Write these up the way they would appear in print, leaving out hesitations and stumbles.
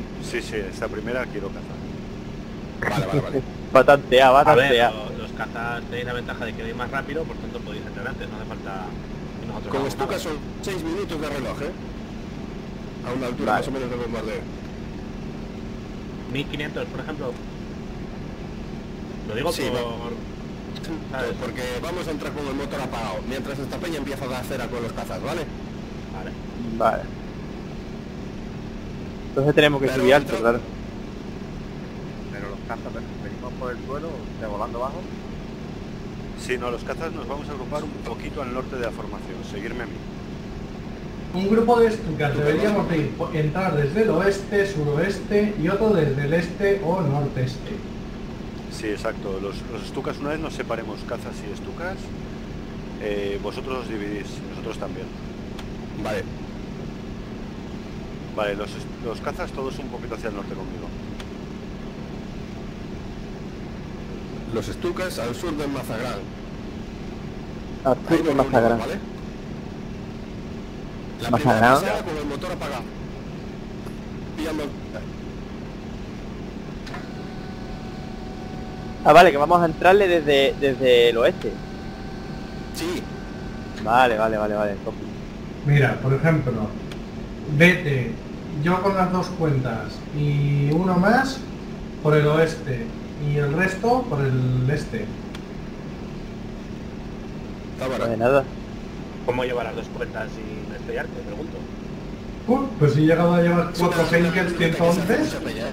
Sí, sí, esta primera quiero cazar. Vale. Va a tantear, va a A ver, tantear. los cazas tenéis la ventaja de que vais más rápido, por tanto podéis entrar antes, no hace falta que nosotros Con hagamos Stuka nada. son 6 minutos de reloj, a una altura Vale. más o menos de bombardeo. 1500, por ejemplo. Lo digo Sí, ¿sabes? Porque vamos a entrar con el motor apagado, mientras esta peña empieza a dar cera con los cazas, ¿vale? Vale. Vale. Entonces tenemos que Pero subir alto, entra- claro. Pero los cazas venimos por el suelo, de volando bajo. Si no, los cazas nos vamos a agrupar un poquito al norte de la formación. Seguirme a mí. Un grupo de Stukas deberíamos de entrar desde el oeste, suroeste y otro desde el este o norteste. Sí, exacto. Los Stukas, una vez nos separemos cazas y Stukas, vosotros os dividís, nosotros también. Vale. Vale, los cazas todos un poquito hacia el norte conmigo. Los Stukas al sur del Mazagrán. Al Ahí sur de nos Mazagrán. reunimos, ¿vale? La Mazagrán. primera pasada con el motor apagado. Pillando... Ah, vale, que vamos a entrarle desde el oeste. Sí, Vale. Top. Mira, por ejemplo, vete yo con las dos cuentas y uno más por el oeste y el resto por el este. está Pues barato. nada. ¿Cómo llevar las dos cuentas sin estrellarte? Pregunto. Pues he llegado a llevar Es una 4 Henkels ruta que se hace 111. mucha peña,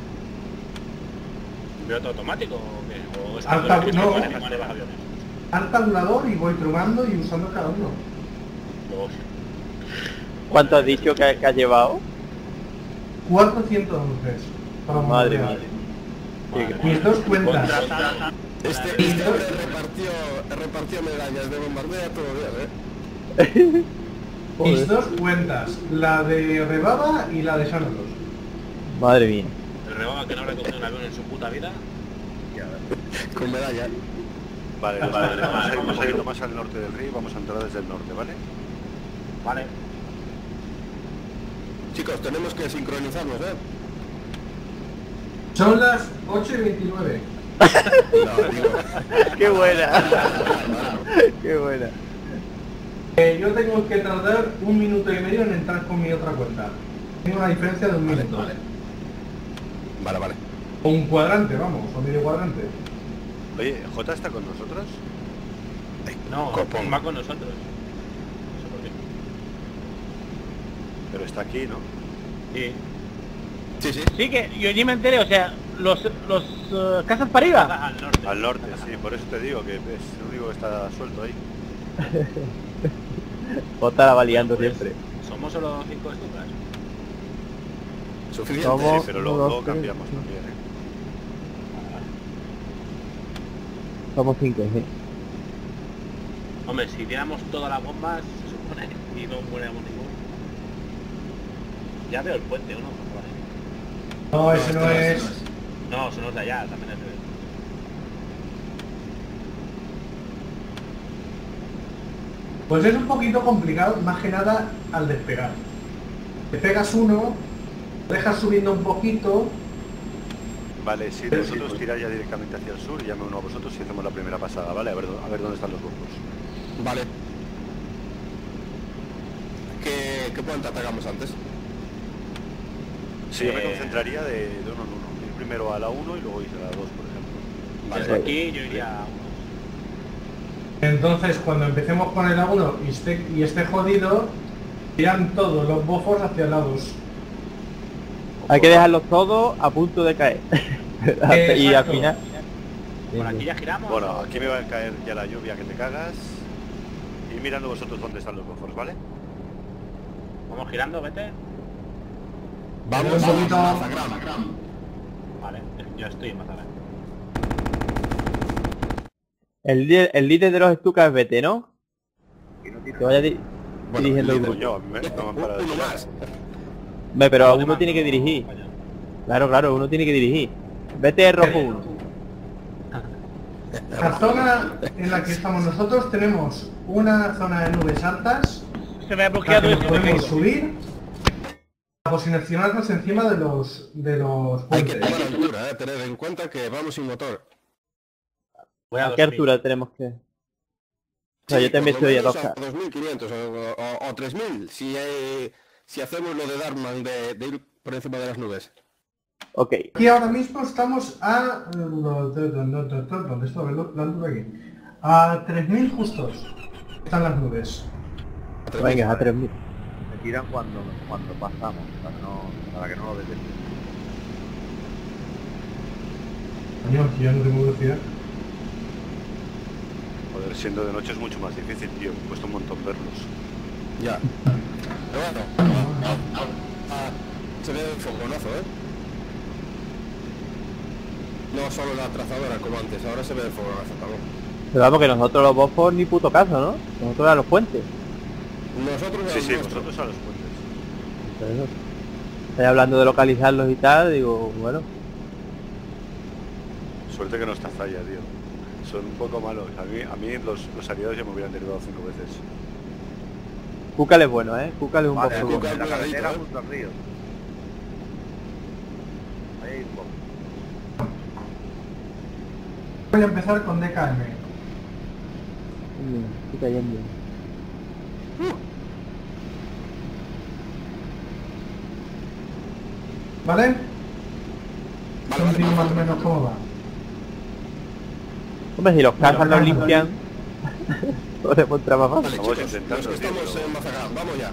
¿Piloto automático o qué? ¿O es Alta- que no. manejas aviones? Al tabulador y voy probando y usando cada uno. Luego, ¿Cuánto has dicho que has llevado? 411 para Madre monitorear. mía. vale. Mis dos cuentas. Contrata- Este hombre repartió medallas de bombardeo a todo bien, Mis dos cuentas, la de Rebaba y la de Xanatos. Madre mía. El rebaba que no habrá cogido un avión en su puta vida. Con medalla. Vale, Vale, vamos a ir más al norte del río, vamos a entrar desde el norte, ¿vale? Vale. Chicos, tenemos que sincronizarnos, Son las 8:29. No, digo, Qué buena. Qué buena. Yo tengo que tardar 1 minuto y medio en entrar con mi otra cuenta. Tengo una diferencia de 1 minuto. Vale. O un cuadrante, vamos, o medio cuadrante. Oye, ¿J está con nosotros? No, Copón. va con nosotros. No sé por qué. Pero está aquí, ¿no? Sí. Sí. Sí, que yo ni me enteré, o sea, los casas para arriba. Al norte. Al norte, sí, por eso te digo que es el único que está suelto ahí. Vos estará baleando Pues, siempre. Somos solo 5 Stukas. Suficiente. Somos- Sí, pero uno, luego dos, tres. cambiamos también, ¿eh? Somos 5, sí. Hombre, si tiramos todas las bombas, se supone, y no muéramos ninguno. Ya veo el puente, ¿o no? Vale. No, ese no es. No, son los de allá, también es de... Pues es un poquito complicado, más que nada al despegar. Despegas uno, dejas subiendo un poquito. Vale, si vosotros tiráis ya directamente hacia el sur, llame uno a vosotros y hacemos la primera pasada, ¿vale? A ver dónde están los grupos. Vale. ¿Qué puente atacamos antes? Sí, yo me concentraría de uno en uno. Ir primero a la 1 y luego ir a la 2, por ejemplo. Desde aquí yo iría a uno. Entonces, cuando empecemos con el A1 y esté jodido, irán todos los bofos hacia el A2. Hay que dejarlos todos a punto de caer. Y al Exacto. final... Por aquí ya giramos. Bueno, ¿o? aquí me va a caer ya la lluvia que te cagas. Y mirando vosotros dónde están los buffers, ¿vale? Vamos girando, vete. Vamos Un a poquito- Mazagrán. Vale, yo estoy en Mazagrán. El líder de los Stukas es BT, ¿no? Que vaya dirigiendo el líder. grupo. Yo, a mí no me para de Uno tirar. más. Hombre, pero Vamos de uno mando. tiene que dirigir. Vaya. Claro, uno tiene que dirigir. BT rojo 1. La zona en la que estamos nosotros tenemos una zona de nubes altas, Se me ha en la bloqueado que nos esto. Me he podemos caído. subir. posicionarnos encima de los Hay que puentes. tomar altura, tened en cuenta que vamos sin motor. Voy a ¿A qué 2000. altura tenemos que...? O sea, yo también por lo estoy a menos 2K. 2500 o 3000 si hacemos lo de Darman de ir por encima de las nubes. Ok. Aquí ahora mismo estamos a... ¿Dónde está la altura aquí? A 3000 justos. Están las nubes. Venga, a 3000. Me tiran cuando pasamos, para que no lo detecten. Coño, yo no tengo velocidad. Joder, siendo de noche es mucho más difícil, tío. Me cuesta un montón verlos. Ya. Pero bueno, se ve el fogonazo, No solo la trazadora como antes, ahora se ve el fogonazo también. Pero vamos, que nosotros los bofos ni puto caso, ¿no? Nosotros a los puentes. Nosotros Sí, el sí, nuestro. vosotros a los puentes. Entonces, estoy hablando de localizarlos y tal, digo, bueno. Suerte que no está Zaya, tío. Son un poco malos. A mí los aliados ya me hubieran derribado 5 veces. Kukal es bueno, ¿eh? Kukal es un Vale, bofo. Kukal. en la Cuidadito, carretera ¿eh? junto al río. Ahí hay un poco. Voy a empezar con DKM. Estoy cayendo. ¿Vale? Vale, Un tiro vale, más o menos cómo va. Hombre, si los cazas los vamos limpian, podemos entrar más fácil. Vale, Vamos chicos, intentando, los que tío, estamos pero- en Mazacán, vamos ya.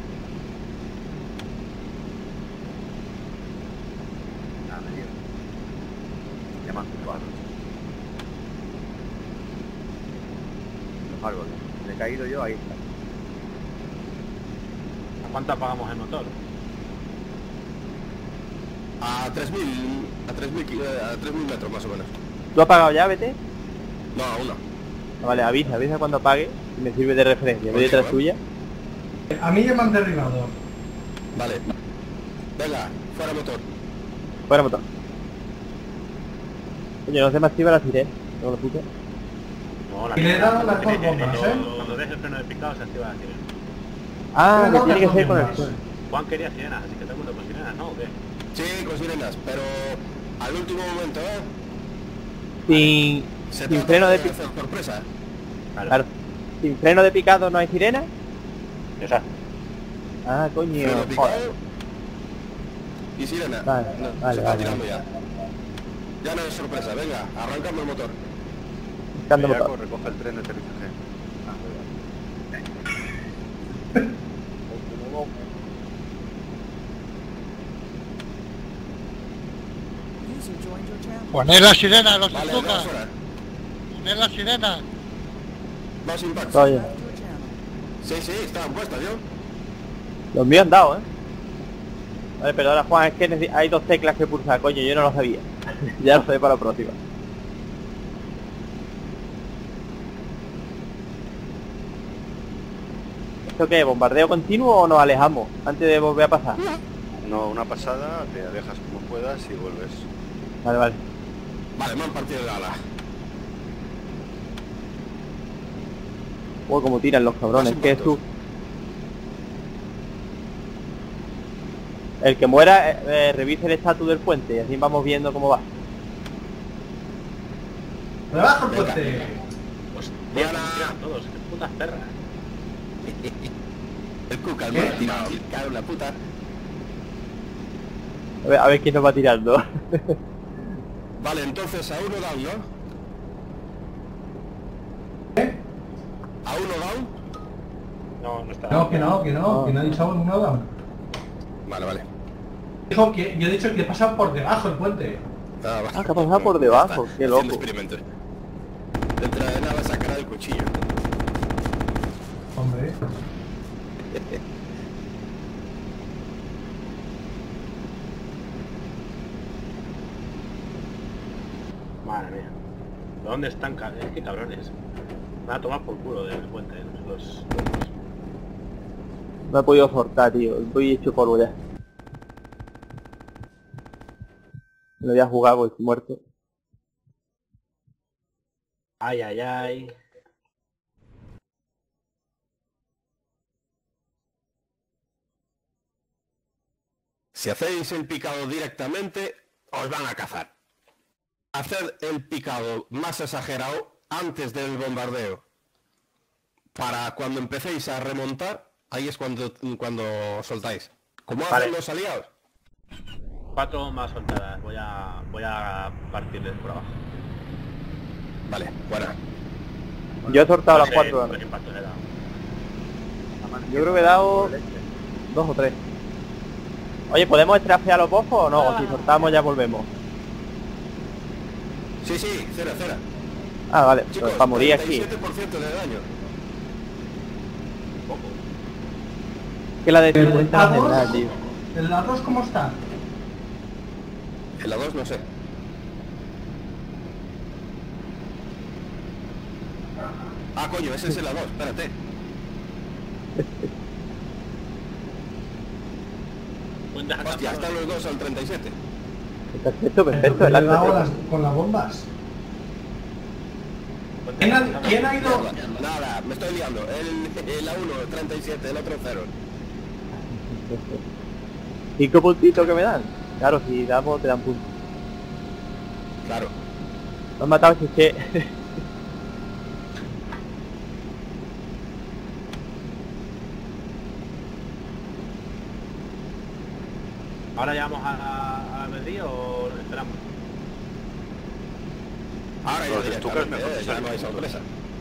Nada, medio. Llaman cuadros. Los árboles. Me he caído yo, ahí está. ¿A cuánto apagamos el motor? A 3000 metros más o menos. ¿Tú has apagado ya, vete? No, aún no. Vale, avisa cuando apague y me sirve de referencia. Voy detrás tuya. A mí ya me han derribado. Vale. Venga, fuera motor. Fuera motor. Oye, no se me activa la sirena. Tengo la puta. No, la Y le he sirena dado las tiene dos que- bombas, cuando dejes el freno de picado se activa la sirena. Ah, Pero que no tiene que las ser con el bombas. suelo. Juan quería sirenas, así que todo el mundo con sirenas, ¿no? ¿O qué? Sí, con sirenas, pero al último momento, Sin Se sin trata freno de hacer picado. sorpresa. Claro. Sin freno de picado no hay sirena. Exacto. Ah, coño. Freno de picado Joder. y sirena. Vale, No, vale, se está vale, tirando ya. Ya no es sorpresa, venga, arrancamos el motor. Buscando Bellaco, motor. recoge el tren de aterrizaje. Poner la sirena, los Vale, Stuka. vamos fuera. Poner la sirena. Más impacto. Oye, Sí, sí, estaban puestas, ¿yo? los míos han dado, ¿eh? Vale, perdona Juan, es que hay dos teclas que pulsar, coño, yo no lo sabía. Ya lo sé para la próxima. ¿Esto qué? ¿Bombardeo continuo o nos alejamos antes de volver a pasar? No, una pasada, te alejas como puedas y vuelves. Vale, vale. Vale, me han partido el ala. Uy, como tiran los cabrones, Más que es impactos. tú. El que muera, revise el estatus del puente y así vamos viendo cómo va. ¡Debajo el puente! Pues Buena. tío, se tiran todos, qué putas perras. El Cuca, me ha tirado. Cago en la puta. A ver quién nos va tirando. Vale, entonces a uno down, ¿no? ¿Eh? A uno down. No, no está. No, que no, que no, que no he dicho nada. Vale, vale. Dijo que yo he dicho que pasan por debajo el puente. Ah, Ah, que ha pasado por debajo, qué Haciendo loco. experimentos. Dentro de nada sacará el cuchillo. Hombre. Madre mía. ¿De dónde están? Es que cabrones. Me van a tomar por culo del puente, los... No he podido soltar, tío. Estoy hecho polvo ya. No voy a jugar porque estoy muerto. Ay, ay, ay. Si hacéis el picado directamente, os van a cazar. Haced el picado más exagerado antes del bombardeo. Para cuando empecéis a remontar, ahí es cuando soltáis. ¿Cómo hacen Vale. los aliados? 4 más soltadas. Voy a partirles por abajo. Vale, buena. Yo he soltado las No sé 4. cuántos impactos he dado. Yo creo que he dado 2 o 3. Oye, ¿podemos estrafear los bofos o no? O si soltamos ya volvemos. Sí, cera. Ah, vale, Chicos, pues para morir aquí. 37% de daño. Que la de ¿El 50 no hace A2? nada, tío. ¿El A2 cómo está? En la 2 no sé. Ah, coño, ese es el A2, espérate. Cuentas acá. Hostia, están los dos al 37. Perfecto, perfecto. Pero El le he dado alto. con las bombas. ¿Quién ha ido? Nada, me estoy liando. El A1, 37, el otro 0. 5 puntitos que me dan. Claro, si damos te dan puntos. Claro. Me han matado si es que... ¿Ahora llegamos a Madrid o esperamos? Ahora ya Los Stukas directamente, mejor que ya salen. no hay sorpresa.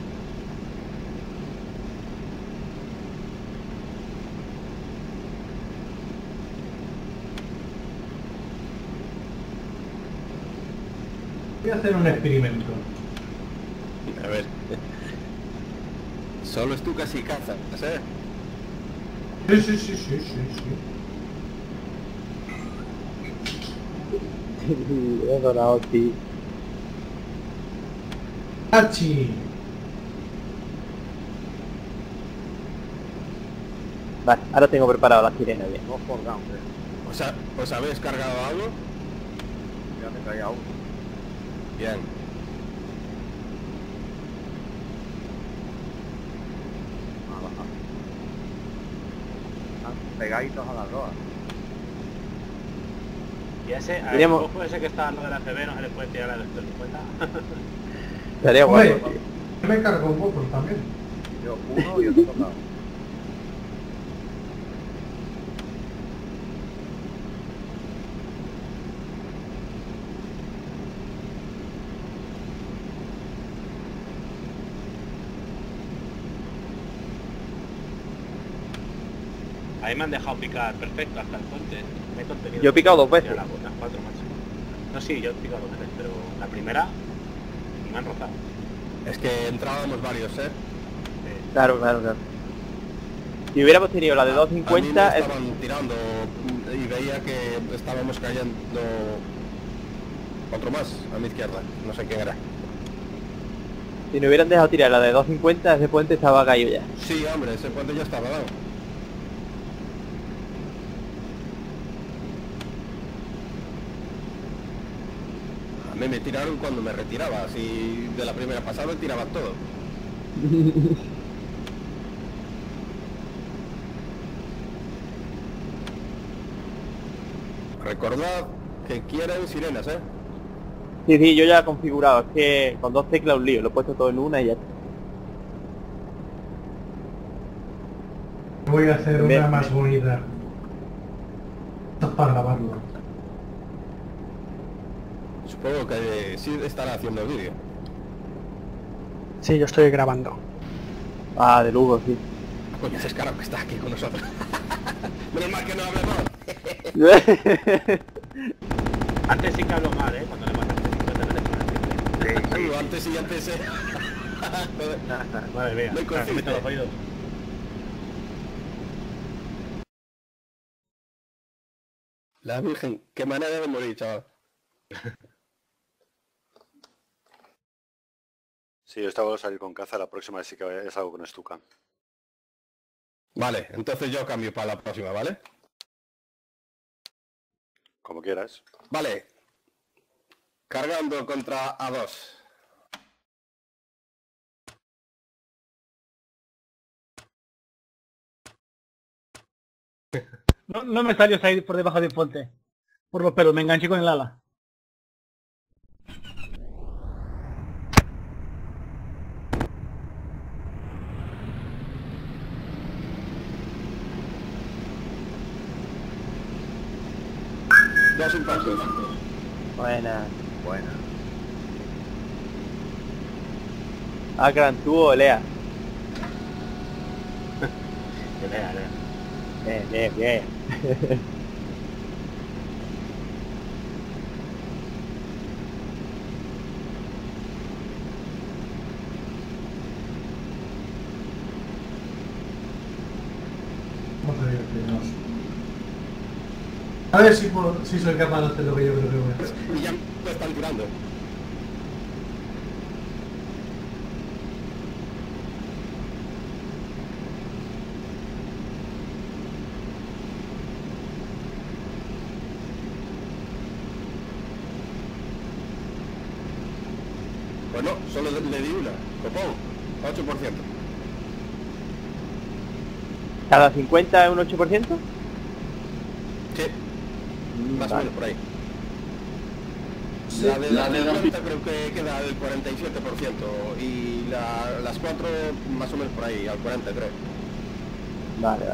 Voy a hacer un experimento. A ver. Solo tú casi cazas, ¿eh? Sí. He donado, tío. ¡Hachi! Vale, ahora tengo preparado la sirena bien. No por down, ¿Os habéis cargado algo? ya me traía uno. Bien. Están pegaditos a las dos. Y ese, a Iremos. ver, ojo ese que está al lado de la CB, no se le puede tirar a los 50. Estaría Hombre, guapo, tío. yo me cargo un poco también. Yo uno y otro tocado. Ahí me han dejado picar perfecto hasta el puente. Me he contenido. Yo he picado 2 veces. Las 4 máximo. No, sí, yo he picado 2 veces, pero la primera me han rozado. Es que entrábamos varios, ¿eh? Claro. Si hubiéramos tenido la de A mí 250, me estaban tirando y veía que estábamos cayendo otro más a mi izquierda. No sé quién era. si nos hubieran dejado tirar la de 250, ese puente estaba caído ya. Sí, hombre, ese puente ya estaba dado. A mí me tiraron cuando me retiraba, si de la primera pasada me tiraban todo. Recordad que quieren sirenas, ¿eh? Sí, yo ya he configurado. Es que con 2 teclas un lío. Lo he puesto todo en una y ya está. Voy a hacer Bien. una más bonita. Esto es para grabarlo. Supongo que sí estará haciendo el vídeo. Sí, yo estoy grabando. Ah, de Lugo, sí. Coño, ese escaro que está aquí con nosotros. Menos mal que no hablemos. Antes sí que hablo mal, cuando le mataste 50 veces con el triple. Antes y antes. Madre mía, Muy ahora se meten los oídos. La Virgen, qué manera de morir, chaval. Sí, yo estaba a salir con caza, la próxima vez sí que es algo con Stuka. Vale, entonces yo cambio para la próxima, ¿vale? Como quieras. Vale. Cargando contra A2. No me salió salir por debajo del puente. Por los pelos, me enganché con el ala. Dos impactos. Buena. Buena. Ah, gran tubo, Lea. Que lea. Bien. No te digo que no. A ver si soy capaz de hacer lo que yo creo que voy a hacer. Y ya me están tirando. Pues no, solo le di una. Copón, 8%. ¿Cada 50 es un 8%? Sí, más o Vale. menos por ahí. Sí, La de 50 creo que queda al 47% y las 4 más o menos por ahí, al 40 creo. Vale.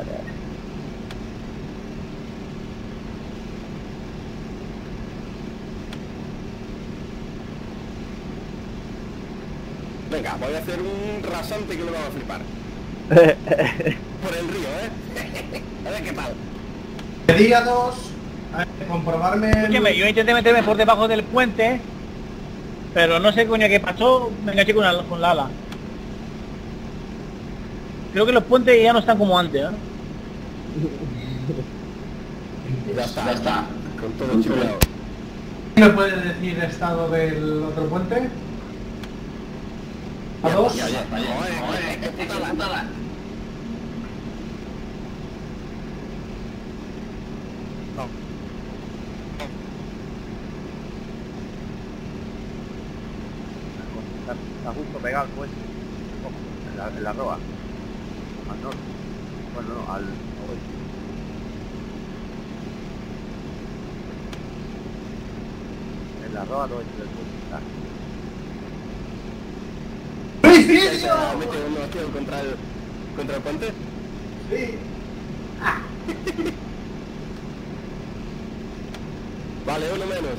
Venga, voy a hacer un rasante que le van a flipar. Por el río, A ver qué tal. Pedí a 2 a comprobarme Escúchame, yo intenté meterme por debajo del puente, pero no sé coño qué pasó, me enganché con la ala. Creo que los puentes ya no están como antes, ¿eh? Ya está. Con todo chuleado. ¿Me puedes decir el estado del otro puente? ¿A 2? Ya. Joder, qué putada. Está justo pegado al puente. Ojo, en la roa. Al norte. Bueno, no, al oeste. En la roa al oeste del puente. Está. ¿Se ha metido una acción contra el puente? Sí. Vale, uno menos.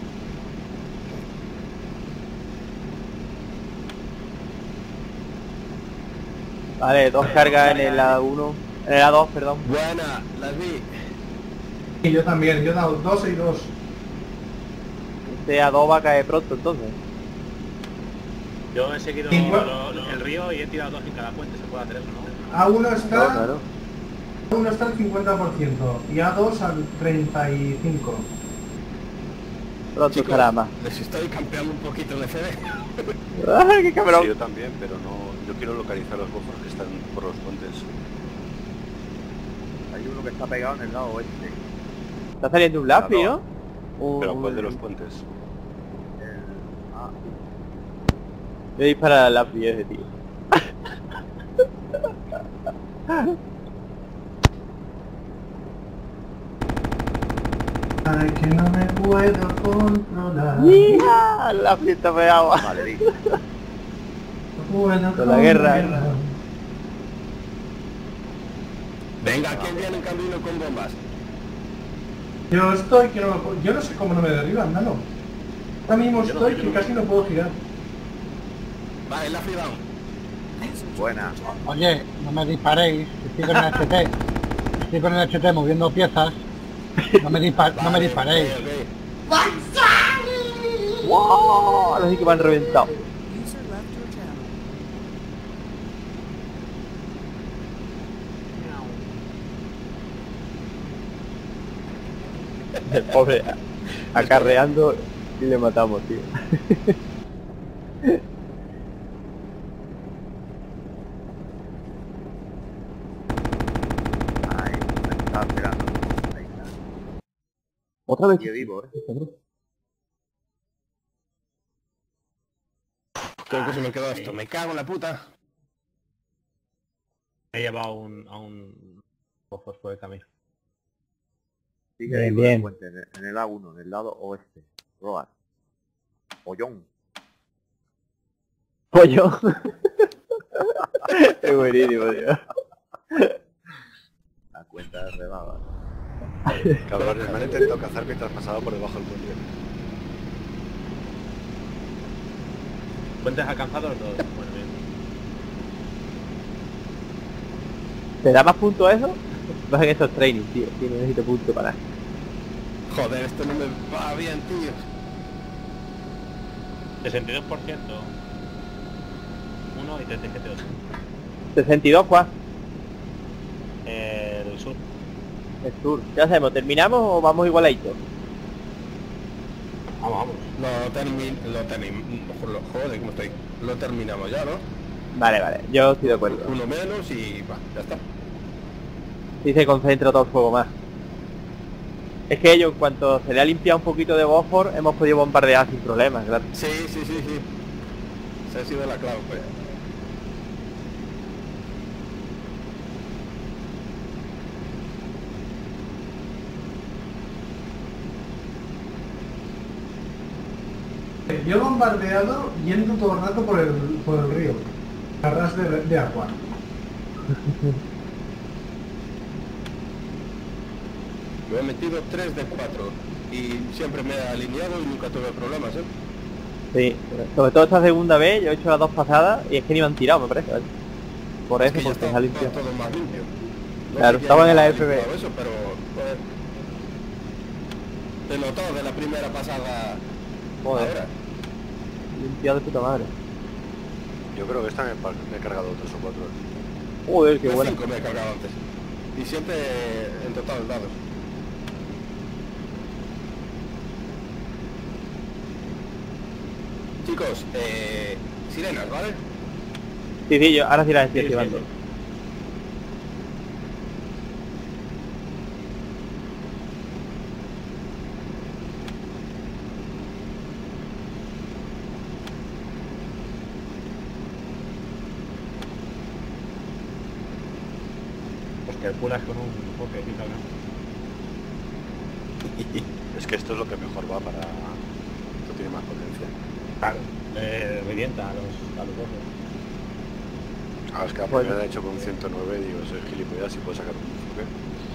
Vale, 2 cargas en el A1. En el A2, perdón. Buena, las vi. Y yo también, yo he dado 2 y 2. Este A2 va a caer pronto entonces. Yo he seguido el río y he tirado 2 en cada puente, se puede hacer eso, ¿no? A1 está, Claro. A1 está al 50% y A2 al 35%. Pronto Chicos, estará más. les estoy campeando un poquito de CD. ¡Ay, qué Sí, cabrón! yo también, pero no. Yo quiero localizar los bofos que están por los puentes. Hay uno que está pegado en el lado oeste. Está saliendo un lápiz, ¿no? Pero ¿cuál de los puentes? Ah, Voy a disparar al lápiz ese, tío. Ay, que no me puedo controlar. ¡Hija! El lápiz está pegado. vale, listo. No puedo Con la guerra. controlar. Venga, ¿quién viene en camino con bombas? Yo estoy que no, yo no sé cómo no me derriban, Nano. Ahora mismo estoy que casi no puedo girar. Vale, la freedown. Buena. Oye, no me disparéis, estoy con el HT. Estoy con el HT moviendo piezas. No me disparéis. Ok. ¡Wow! Ahora sí que me han reventado. El pobre acarreando y le matamos, tío. Ahí, me estaba esperando. Ahí está. Otra vez. Sigue vivo, Creo que se me quedó esto. Me cago en la puta. Me he llevado a un bofos por el camino. Sigue Bien, ahí por el bien. puente, en el A1, en el lado oeste. Roar. Pollón. Pollo. Es buenísimo, tío. La cuenta de rebaba. Cabrones, me han intentado cazar mientras pasaba por debajo del puente. ¿Puentes alcanzados todos? Bueno, bien. ¿Te da más puntos eso? Vas en esos trainings, tío. Sí, no necesito puntos para nada. Joder, esto no me va bien, tío. 62%. 1 y 37 62, ¿cuál? El sur. El sur. ¿Qué hacemos? ¿Terminamos o vamos igualaditos? Vamos. Joder, ¿cómo estoy? Lo terminamos ya, ¿no? Vale, vale. Yo estoy de acuerdo. Uno menos y va, ya está. Sí se concentra todo el fuego más. Es que ellos, en cuanto se le ha limpiado un poquito de Bosfor, hemos podido bombardear sin problemas, claro. Sí. Esa ha sido la clave, pues. Yo he bombardeado yendo todo el rato por el río. A ras de agua. Yo he metido 3 de 4 y siempre me he alineado y nunca tuve problemas, ¿eh? Sí, sobre todo esta segunda vez, yo he hecho las dos pasadas y es que ni me han tirado, me parece, ¿vale? Por eso, Es que ya porque se está ha limpiado. todo más limpio. No Claro, sé quién estaban en la ha FB. limpiado eso, pero joder, te notó de la primera pasada. Joder, Ahora. limpiado de puta madre. Yo creo que esta me he cargado 3 o 4. Joder, qué De buena. 5 me he cargado antes. Y siempre en total dados. Chicos, sirenas, ¿vale? Sí, yo ahora sí las estoy Sí, activando. sí. Hostia, el pulas con un enfoque, qué cabrón. Es que esto es lo que mejor va para... Esto tiene más potencia. Claro. Revienta a los ojos. Ah, es que la Bueno. primera he hecho con 109, digo, soy gilipollas y puedo sacar un enfoque.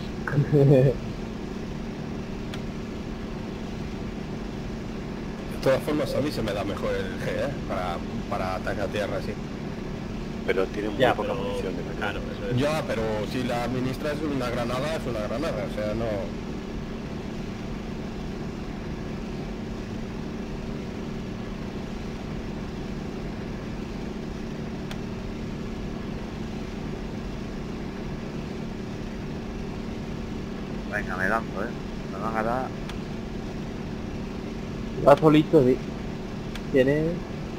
De todas formas, a mí se me da mejor el G, ¿eh? Para atacar tierra así. Pero tiene muy Ya, poca pero... munición de Claro, eso es. Ya, pero si la administra es una granada, o sea, no... Venga, me lanzo, Me van a dar... Va solito, sí. Tiene...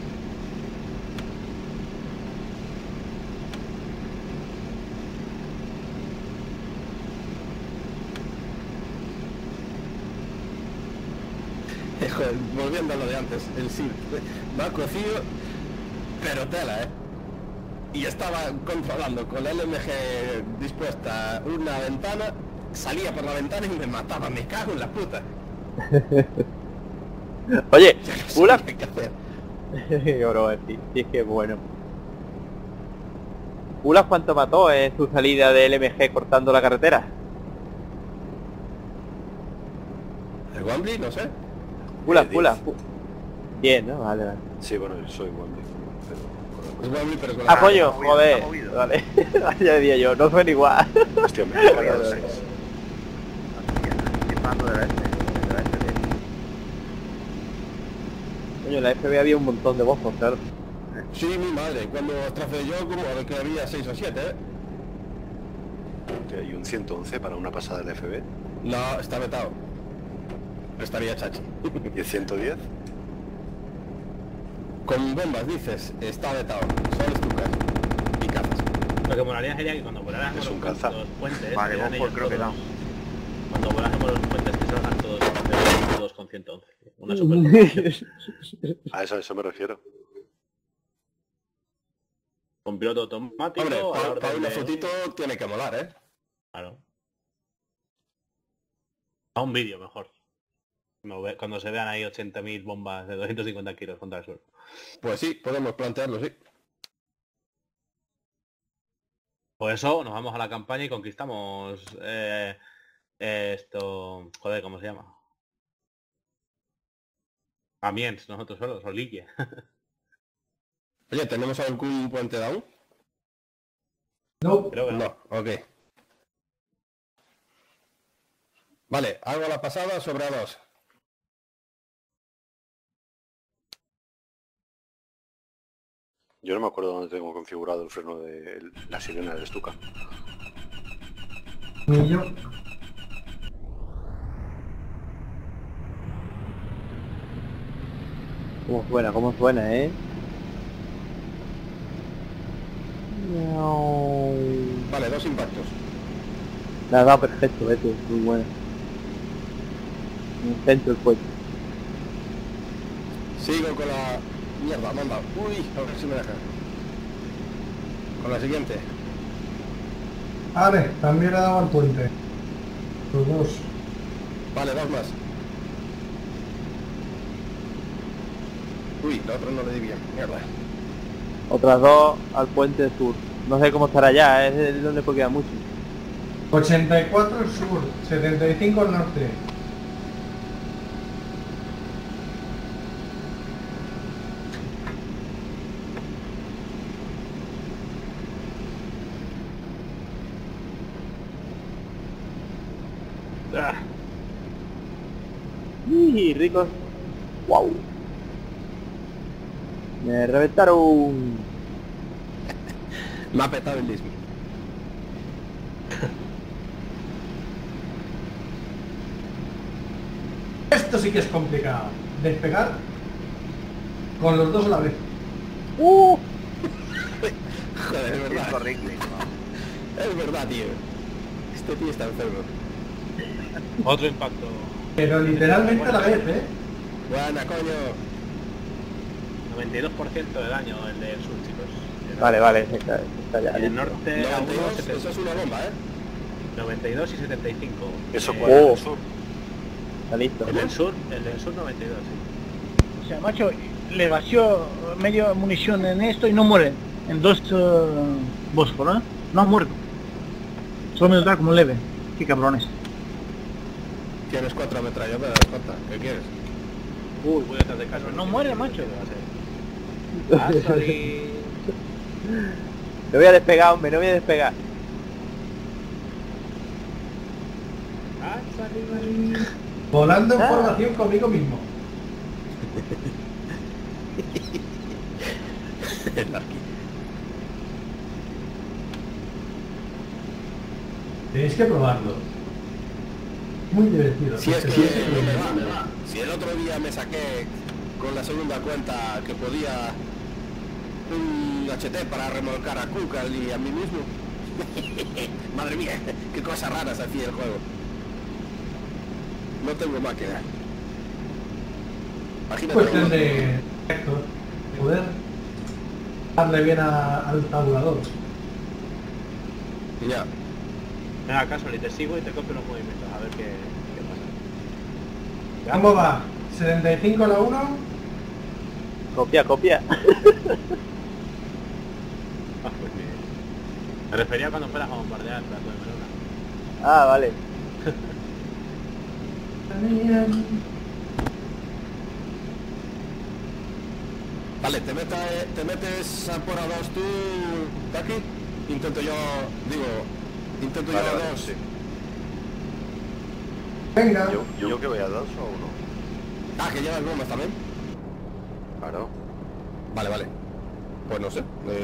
Joder, volviendo a lo de antes, el SID va cocido, pero tela, ¿eh? Y estaba controlando con la LMG dispuesta una ventana, salía por la ventana y me mataba, me cago en la puta. Oye, Ya no sé Pula... qué hacer. Bro, sí, sí, es que bueno. ¿Pulas cuánto mató en su salida de LMG cortando la carretera? ¿El Wembley? No sé. Pulas. 10. Bien, ¿no? Vale, vale. Sí, bueno, soy Wembley. Es Wembley, pero con la... Ah, coño, está movido, joder. está movido. Vale. Ya decía yo, no suena igual. Hostia, me he cargado Vale, 6. Estoy hablando de la este. De la este. Coño, en la FB había un montón de bofos, claro. Sí, mi madre, cuando tracé yo como de que había 6 o 7, ¿eh? Hostia, y un 111 para una pasada del FB. No, está vetado. Estaría chachi. ¿Y el 110? Con bombas, dices, está vetado. Solo estucas y cazas. Lo que molaría sería que cuando voláramos Es un los caza. puentes... Vale, sean Bosfor ellos creo que todos- da. Cuando volásemos los puentes que salgan todos con 111. Una super... A eso me refiero. Con piloto automático... Hombre, a la para orden una de- fotito tiene que molar, ¿eh? Claro. A un vídeo mejor. Cuando se vean ahí 80.000 bombas de 250 kilos contra el suelo. Pues sí, podemos plantearlo, sí. Por eso nos vamos a la campaña y conquistamos esto... Joder, ¿cómo se llama? Amiens, nosotros solos, o Lille. Oye, ¿tenemos algún puente down? No. Creo que no. No, ok. Vale, hago la pasada sobre A2. Yo no me acuerdo dónde tengo configurado el freno de la sirena de Stuka. Ni yo. Cómo suena, ¿eh? Vale, 2 impactos. Le ha dado perfecto, vete, muy bueno. En el centro del puente. Sigo con la... Mierda, manda. Uy, a ver si me deja. Con la siguiente. Vale, también le he dado al puente. Los dos. Vale, 2 más. Uy, la otra no le di bien. Mierda. Otras dos al puente sur. No sé cómo estará ya, es donde puede quedar mucho. 84 al sur, 75 al norte. ¡Y ricos! ¡Wow! Me reventaron. Me ha petado el disco. Esto sí que es complicado. Despegar con los dos a la vez. Joder, es verdad. Horrible. Es verdad, tío. Este tío está enfermo. Otro impacto. Pero literalmente a la vez, ¿eh? Buena, coño. 92% de daño el del sur, chicos. Vale, está ya. Y el listo. norte a 92, 1,70. eso es una bomba, ¿eh? 92 y 75. ¿Eso Eh, cuál es Oh. el sur? Está listo. El del sur 92, sí. O sea, macho, le vació medio munición en esto y no muere. En 2 bósforos, ¿eh? No ha muerto. Solo me da como leve. Qué cabrones. Tienes 4 ametralladoras, Jota. ¿Qué quieres? Uy, voy detrás de casa. Pero no muere, macho. Va a salir... No voy a despegar, hombre, no voy a despegar. Va a salir... Volando en formación conmigo mismo. Tenéis que probarlo. Muy divertido. Si es que Sí, no me va. Si el otro día me saqué con la segunda cuenta que podía un HT para remolcar a Kukal y a mí mismo. Madre mía, qué cosas raras hacía el juego. No tengo máquina. Imagínate. Cuestión de Héctor, de poder darle bien al tabulador. Ya. Venga, Casoli, te sigo y te copio los movimientos. A ver qué pasa. ¿Cómo va? 75 a la 1. Copia. Ah, pues bien. Me refería a cuando fueras a bombardear la Torre Melona. Ah, vale. Vale, te metes a por A2 tú, Taki. Intento yo Vale, yo a vale, 2. sí. Venga. ¿Yo que voy a 2 o 1? Ah, que llevas bombas también. Claro. Vale. Pues no sé.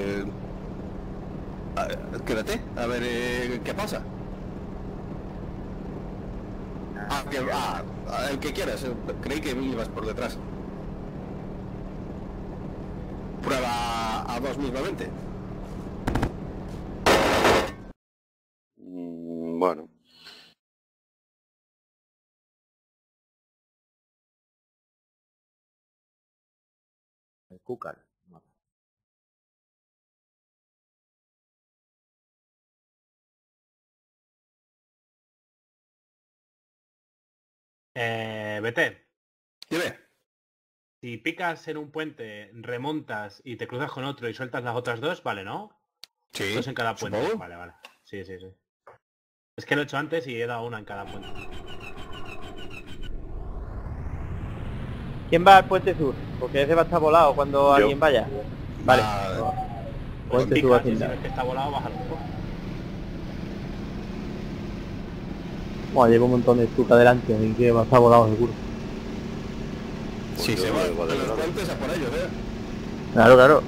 Quédate, a ver qué pasa. El que quieras. Creí que ibas por detrás. Prueba a 2 mismamente. Bueno. El Kukal. Vete. Dime. Si picas en un puente, remontas y te cruzas con otro y sueltas las otras dos, vale, ¿no? Sí. Dos en cada puente. supongo. Vale, vale. Sí. Es que lo he hecho antes y he dado una en cada puente. ¿Quién va al puente sur? Porque ese va a estar volado cuando alguien vaya. Vale. Pues Puente sur picas y hacia si allá. ves que está volado, bájalo un poco. Bueno, llevo un montón de estuca delante, así que va a estar volado seguro. Sí, Pues se yo va igual de de los lado. puentes a por ellos, Claro, claro.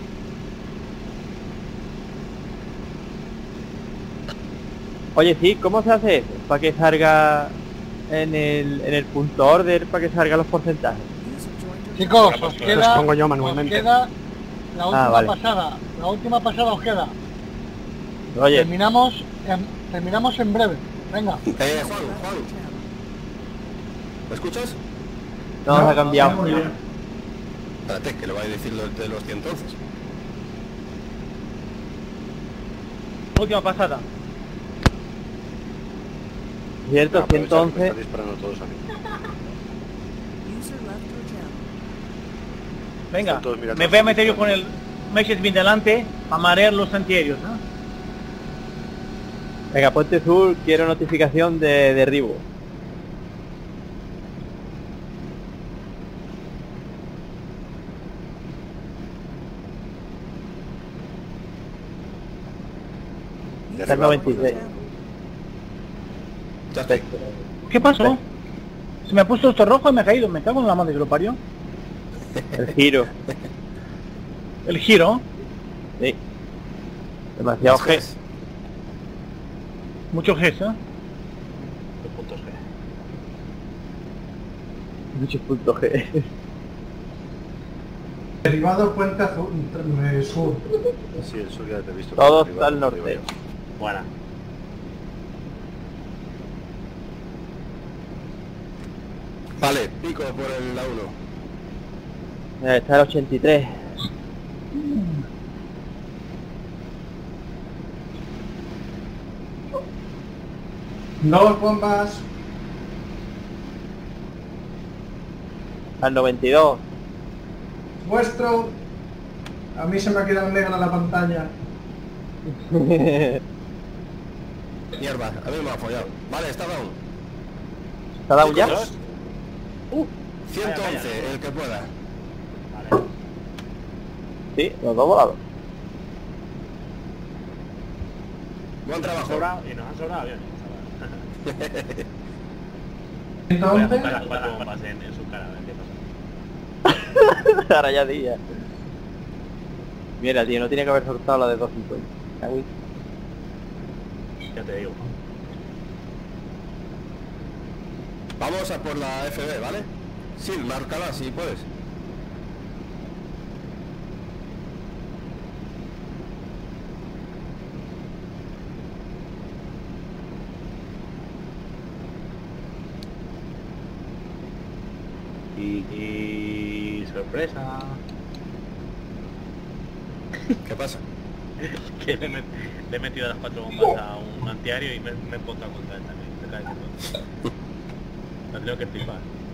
Oye, sí, ¿cómo se hace eso? Para que salga en el punto order, para que salgan los porcentajes. Chicos, os Los queda... pongo yo os manualmente. queda la última vale. pasada. La última pasada os queda. Oye, Terminamos en breve. Venga. Juan. ¿Me escuchas? no nos ha cambiado. muy bien. Espérate, que le voy a decir lo de los 100 entonces. Última pasada. Cierto, Aprovecha que me 111. están disparando todos a mí. Venga, Están todos mirando me voy a así, meter yo están- con el Meshes bien delante a marear los antiaéreos, ¿no? Venga, puente sur, quiero notificación de derribo. Está en 96. Ya estoy. Perfecto. ¿Qué pasó? Se me ha puesto esto rojo y me ha caído. Me cago en la madre que lo parió. El giro. El giro, Sí. Demasiado G. mucho Gs, ¿eh? 2 puntos G. Muchos puntos G. Derivado puente azul, sur. Sí, el sur ya te he visto. Todos Arriba, al norte. arriba Buena. Vale, pico por el la 1. Está el 83. Dos bombas. Al 92. Vuestro. A mí se me ha quedado negra la pantalla. Mierda, a mí me ha follado. Vale, está down. ¿Está dado ya? Chicos, 111, Vaya. el que pueda. Vale. Sí, los dos volados. Buen trabajo. Sobrado, y nos han sobrado aviones. Voy a 111. juntar las 4 bombas en su cara, a ver qué pasa. Ahora ya día. Mira, tío, no tiene que haber soltado la de 250. Cago en- Ya te digo. Vamos a por la FB, ¿vale? Sí, márcala si puedes. Y sorpresa. ¿Qué pasa? Que le he metido las 4 bombas a un antiaéreo y me he encontrado contra él también. Me cae de todo. La tengo que flipar.